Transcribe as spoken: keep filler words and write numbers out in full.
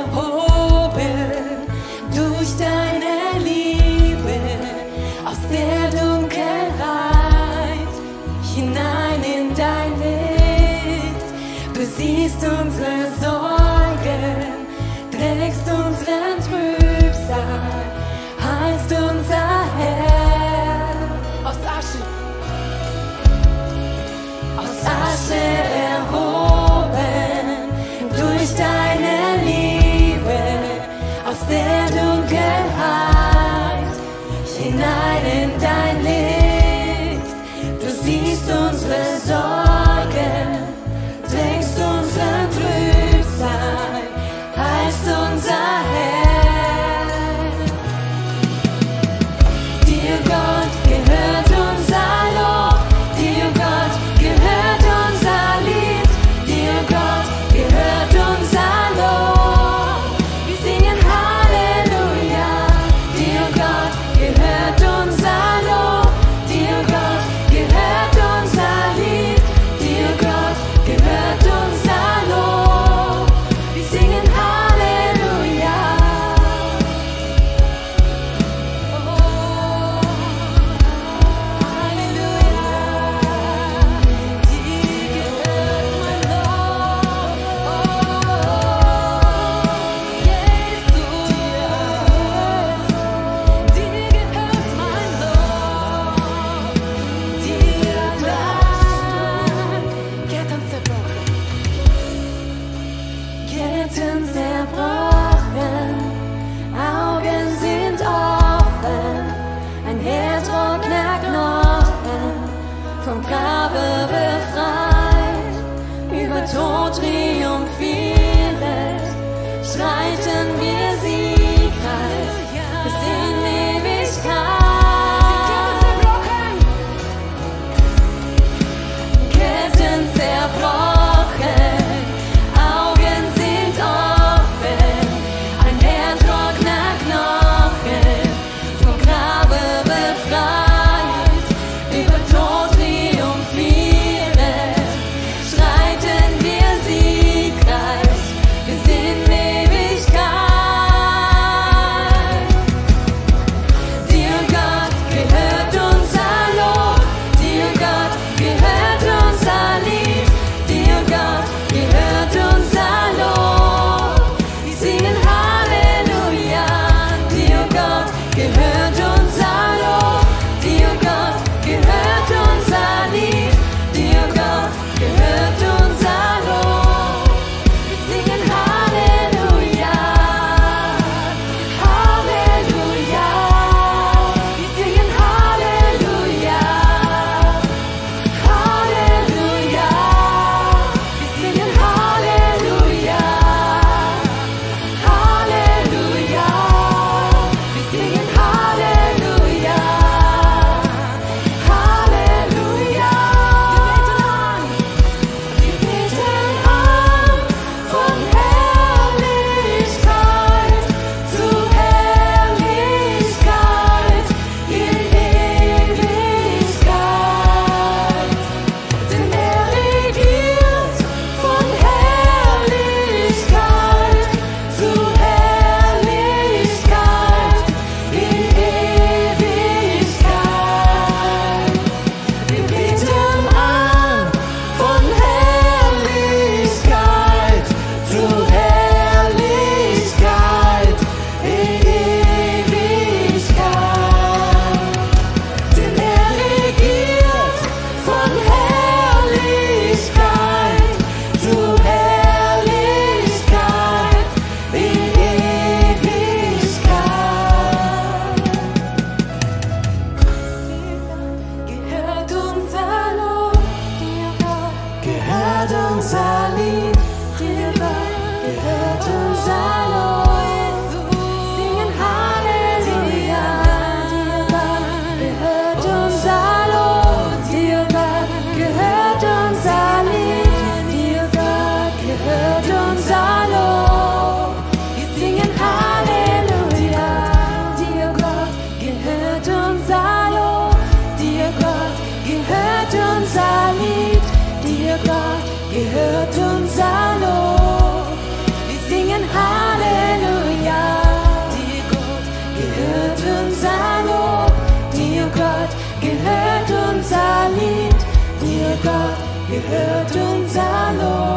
erhoben durch deine Liebe aus der Dunkelheit hinein in dein Licht. Du siehst unsere Sorgen, trägst unseren Trübsal, heilst unser Herz. Aus Asche, aus Asche erhoben durch deine Liebe aus der Dunkelheit hinein in dein Licht. Du siehst unsere Sorgen, trägst unseren Trübsal, heilst unser Herz. Dir Gott gehört unser Lob, dir Gott gehört unser Lied, dir Gott gehört unser Lob. Wir singen Halleluja, dir Gott gehört unser Lob, dir Gott gehört unser Lied, dir Gott gehört unser Lob. Wir singen Halleluja. Oh, Halleluja, dir gehört mein Lob. Oh, Jesus, dir gehört mein Lob. Dir Dank. Ketten zerbrochen, Ketten zerbrochen, Augen sind offen, ein hertrockener Knochen, vom Grabe befreit, über Tod triumphierend, schreiten wir siegreich bis in Ewigkeit. Ketten zerbrochen, Augen sind offen, ein hertrockener Knochen, vom Grabe befreit, über Tod triumphierend, schreiten wir siegreich bis in Ewigkeit. gehört unser Lob.